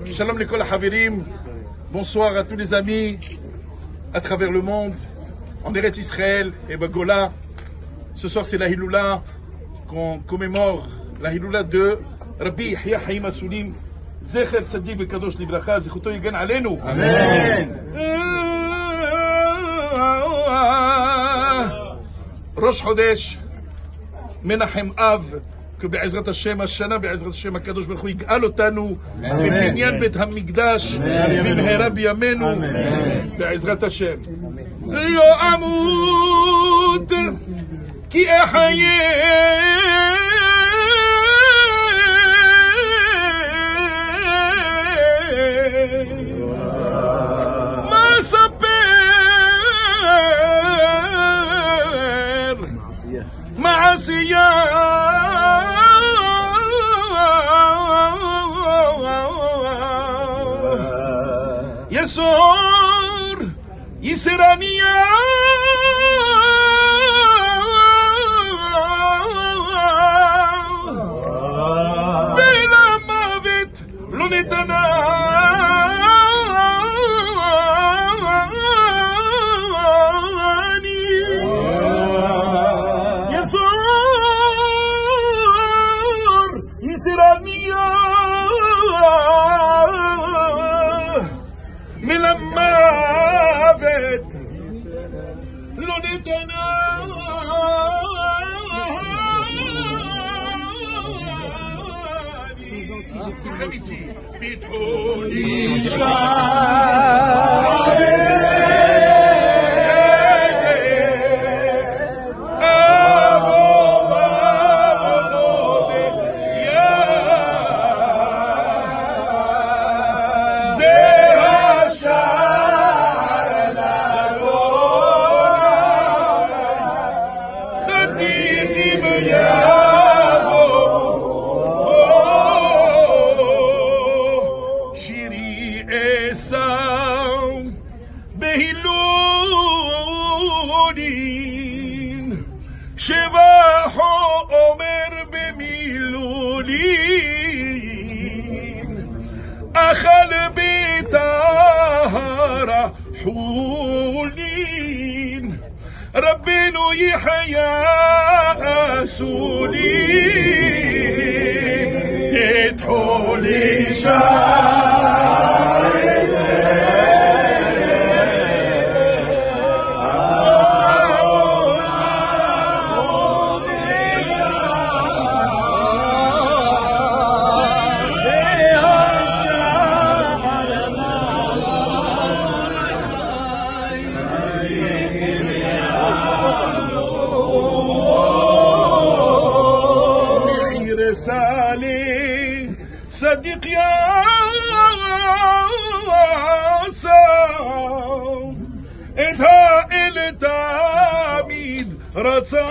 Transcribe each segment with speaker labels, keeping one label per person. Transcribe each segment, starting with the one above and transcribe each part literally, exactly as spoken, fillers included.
Speaker 1: Shalom les kol haverim. Bonsoir à tous les amis à travers le monde, en Eretz Israël et Bagola. Ce soir c'est la Hiloula qu'on commémore, la Hiloula de Rabbi Yahya Haim Assoulim. Zecher Tzadik Vekadosh Livracha, Zechuto Yigan Aleinu. Amen. Rosh Chodesh, Menachem Av, que בעזרת השם השנה, בעזרת השם הקדוש ברוך הוא יגאל אותנו בבניין בית המקדש במהרה בימינו, בעזרת השם. לא אמות כי אחיה, מה אספר מעשייה, יסור יסרניה, ולמוות לא נתנה, יסור יסרניה מלמוות לא נתנה. פיתחו לי בהילולין, שבחו אומר במילולין, אכל בטהרה חולין, רבנו יחיה אסולין, יתחו לי שער סלי צדיק יעשה את האל תמיד רצה,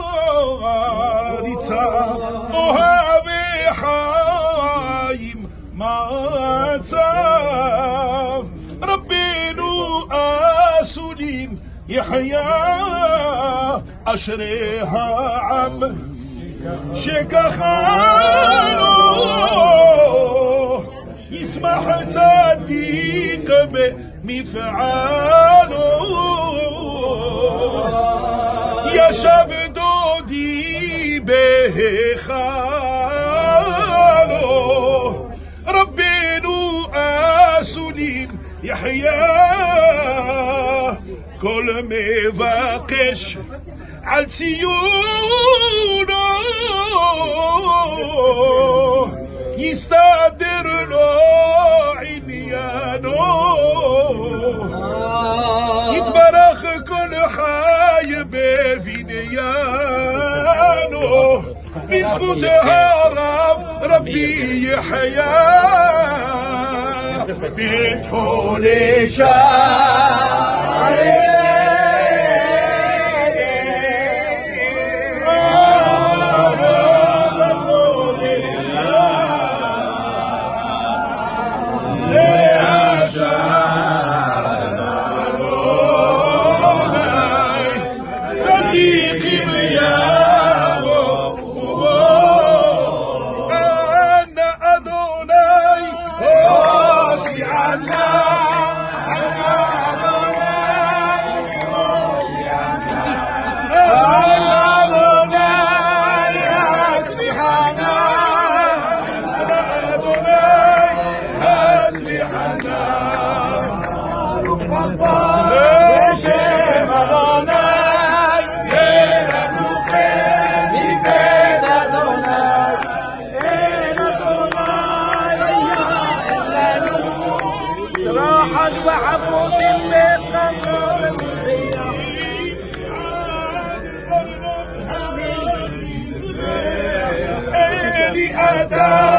Speaker 1: ניצב אוהבי חיים מצב, רבנו אסולין יחיה, אשרי העם שכחנו, ישמח צדיק במפעלו, ישב דודי בהיכלו, רבנו אסולין יחיה, כל מבקש על ציונו יסתדר לו עניינו, יתברך כל חי בבניינו, בזכות הרב רבי יחיה, ביתו לשער אנא אדוני
Speaker 2: أتى